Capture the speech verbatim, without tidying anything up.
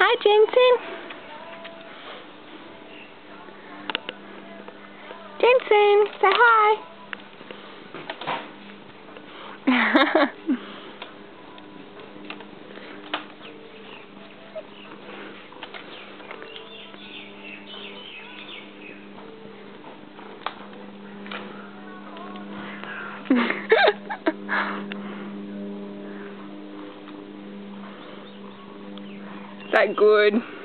Hi, Jenson. Jenson, say hi. Is that good?